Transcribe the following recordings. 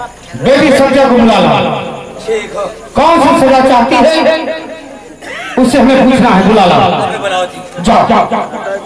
बेटी सत्या को बुला ला। कौन सी सजा चाहती है उससे हमें पूछना है। बुला ला। जाओ जाओ।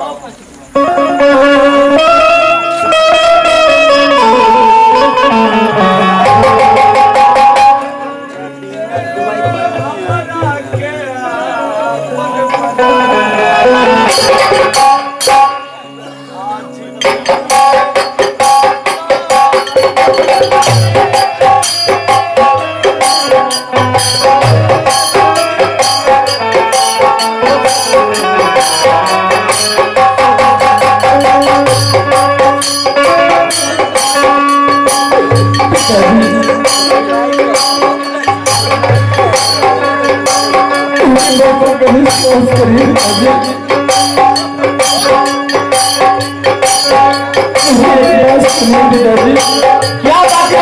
क्या बात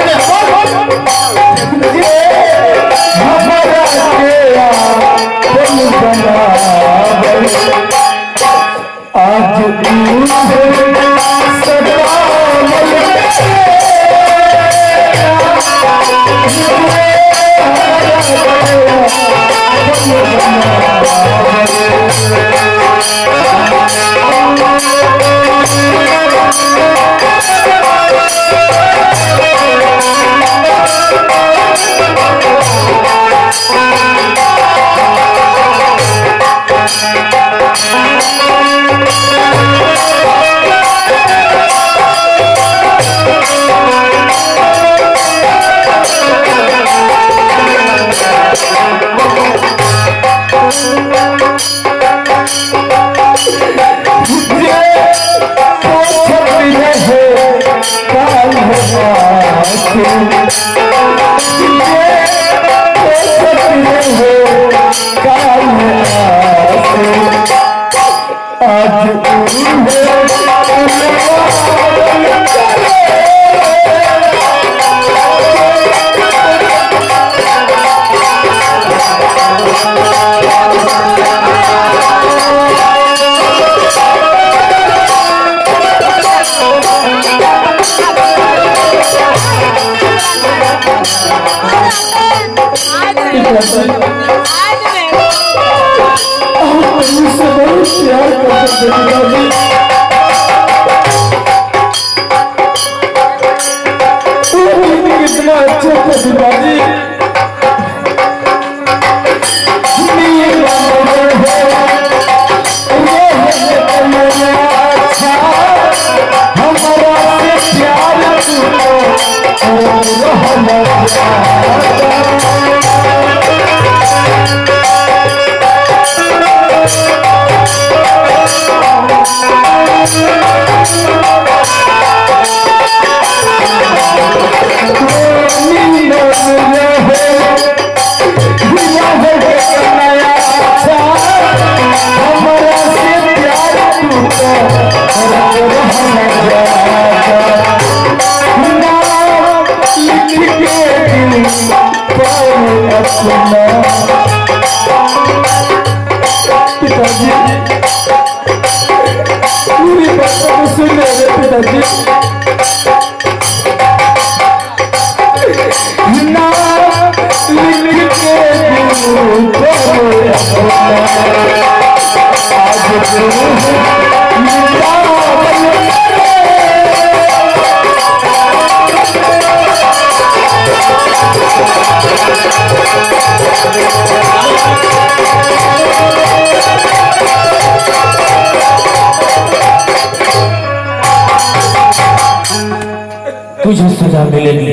तुझे सजा मिलेगी,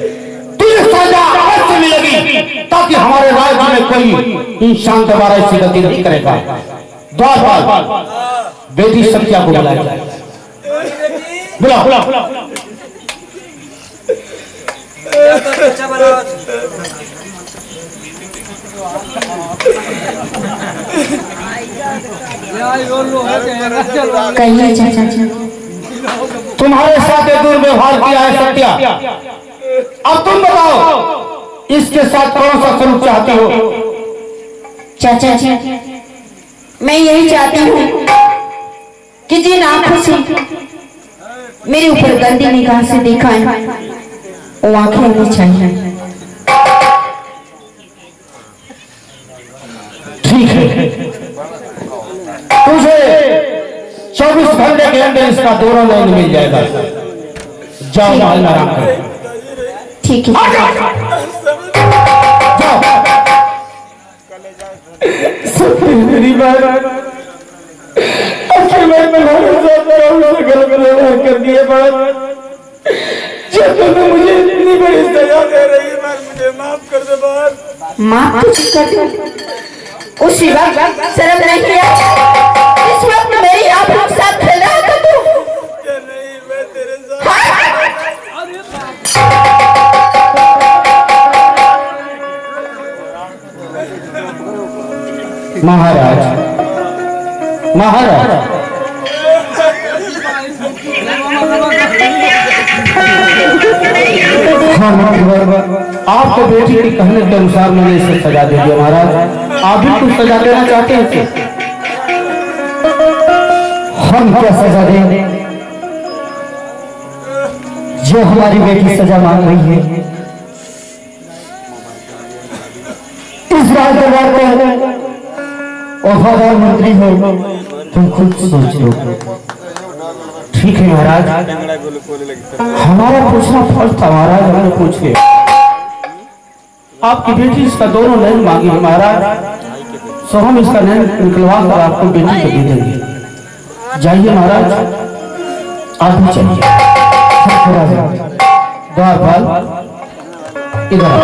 तुझे सजा अवश्य मिलेगी, ताकि हमारे राज्य में कोई इंसान दोबारा ऐसी गलती नहीं करेगा। द्वारपाल बेटी सत्या को बुलाया जाए। बुला बुला कहिए चाचा जी, तुम्हारे साथ दुर्व्यवहार किया है सत्या, अब तुम बताओ इसके साथ कौन सा सलूक चाहती हो? चाचा जी मैं यही चाहती हूँ कि जिन आंखों से मेरे ऊपर गंदी निगाह से देखा है वो आंखें होनी चाहिए। ठीक है, तुझे 24 घंटे के अंदर इसका दोनों नैन मिल जाएगा। जाओ माल में आराम करो। ठीक है मेरी बात कर दिए जब तुमने मुझे इतनी बड़ी सजा दे रही है, मुझे माफ कर दो बात। माफ कर दो। उसी वक्त शर्म नहीं है? इस वक्त मेरी आप लोग साथ खेल रहा था तू? नहीं, मैं तेरे साथ महाराज आपको बेटी के कहने के अनुसार मैंने इसे सजा दे दिया। महाराज आप भी कुछ सजा देना चाहते हैं इसे? हम क्या सजा दें? जो हमारी बेटी सजा मांग रही है, इस राजदरबार में वफादार मंत्री हो, तुम खुद सोच लो। ठीक है महाराज, हमारा पूछना फर्ज था महाराज, हमने पूछ लिया। आपकी बेटी इसका दोनों नैन मांगी है महाराज, सो हम इसका नैन निकलवा कर आपको बेटी को दे देंगे। जाइए महाराज, आदमी चाहिए द्वारपाल इधर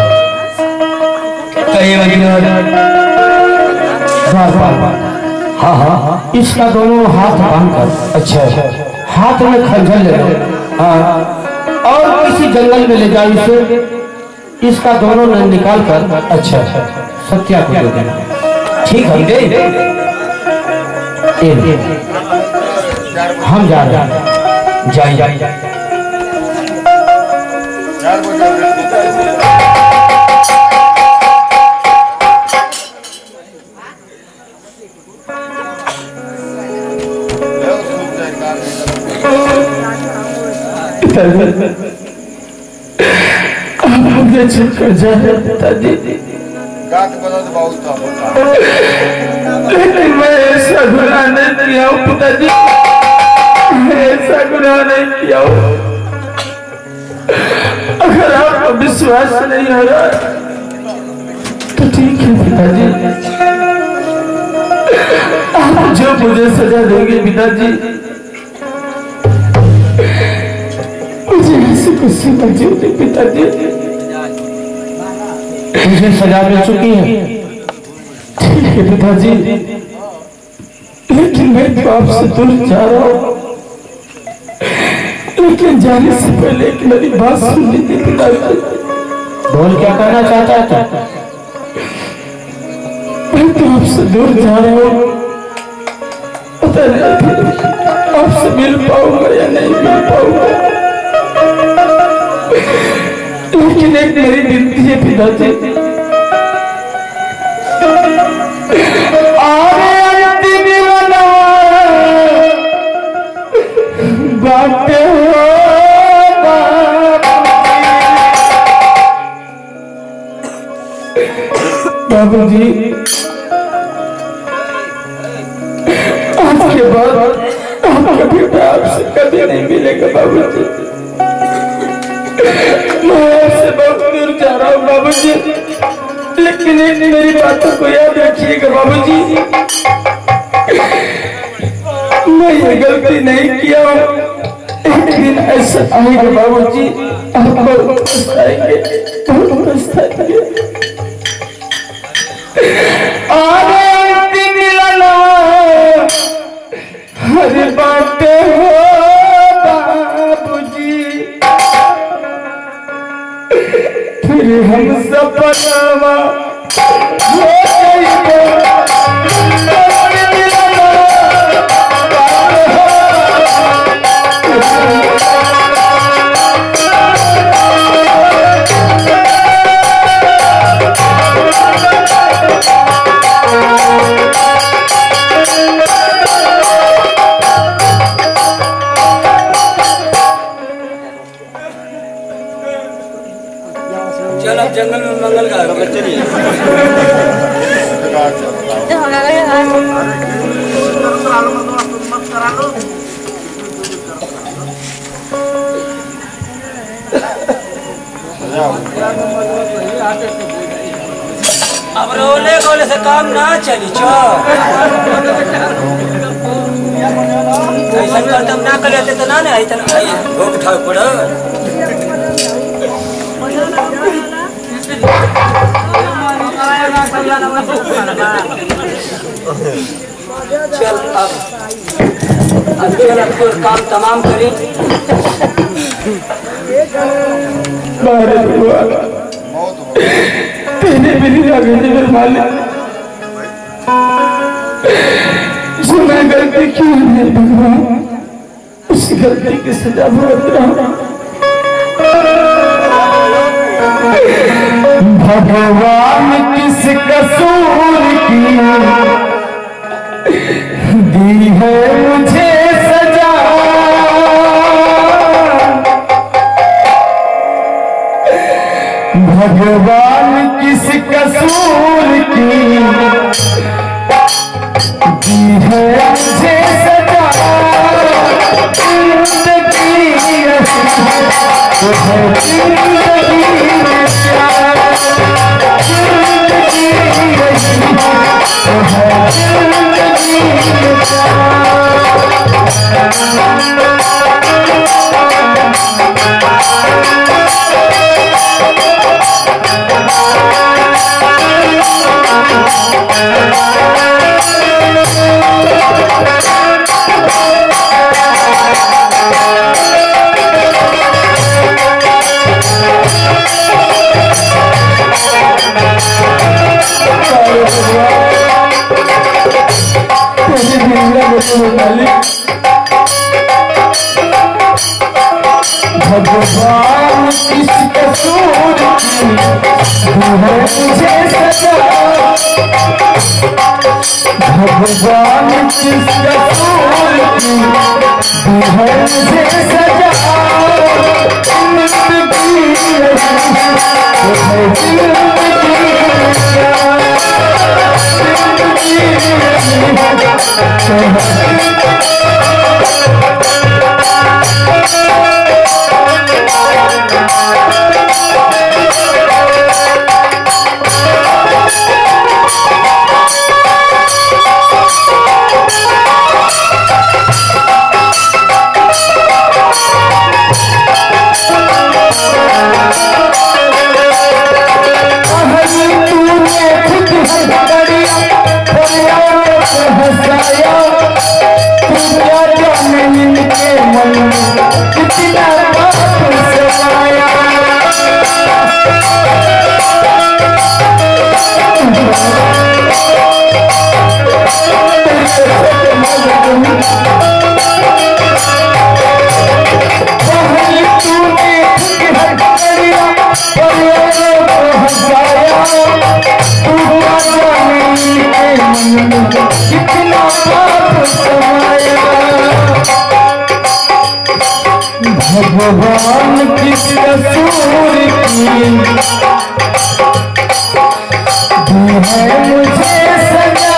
हाँ हाँ, इसका दोनों हाथ बांध कर, अच्छा हाथ में खंजर ले लो, हाँ, और किसी जंगल में ले जाओ इसे, इसका दोनों नैन निकाल कर अच्छा सत्या को दे देना। ठीक है, हम जा रहे हैं, जाइए। मुझे चुप कर जाए पिताजी, लेकिन मैं ऐसा गुनाह नहीं किया हूँ पिताजी, ऐसा गुनाह नहीं किया हूँ। अगर आपको विश्वास नहीं हो रहा तो ठीक है पिताजी, आप जो मुझे सजा देंगे पिताजी, मुझे ऐसी खुशी मौजूद है पिताजी। मुझे सजा मिल चुकी है, ठीक है पिताजी, लेकिन मैं तो आपसे दूर जा रहा हूँ। लेकिन जाने से पहले एक मेरी बात सुन लीजिए पिताजी। बोल, क्या कहना चाहता था? मैं तो आपसे दूर जा रहा हूँ, पता नहीं आपसे मिल पाऊंगा या नहीं मिल पाऊंगा, लेकिन एक मेरी विनती है पिताजी, बाटे हो बाबू जी, आज के बाद आपका बेटा आपसे कभी नहीं मिलेगा बाबू जी। मैं आपसे बहुत दूर जा रहा हूँ बाबू जी, लेकिन एक मेरी बातों को याद रखिएगा बाबू जी, मैं ये गलती नहीं किया हूँ। एक दिन ऐसा आएगा बाबू जी, आप बहुत पछताएंगे, बहुत पछताएंगे। हर बात हो बाबूजी, फिर हम सपना हो चल अब जंगल में मंगल गा चलिए। अब रोले गोले से काम ना चली चो ऐसा करते हम ना कर लेते तो ना ऐसा भोग उठाओ पड़ो। चल अब काम तमाम करें। तेरे मेरी मेरे मालिक जो मैं गलती की है भगवान उस गलती की सजा भुगत रहा हूं। भगवान किस कसूर की दी है मुझे सजा। भगवान किस कसूर की दी है मुझे सजा। जिंदगी तो है जिंदगी में प्यार। जिंदगी तो है जिंदगी में भगवान किस कसूर की है मुझे सजा। भगवान किस कसूर की है मुझे सजा। जिंदगी तो है भगवान किस कसूर की दी है मुझे सजा।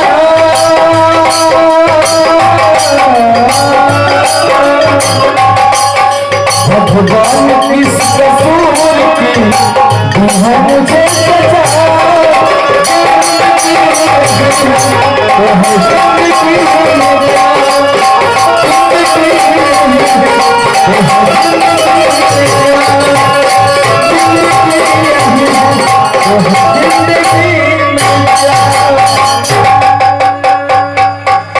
भगवान किस कसूर की दी है मुझे सजा।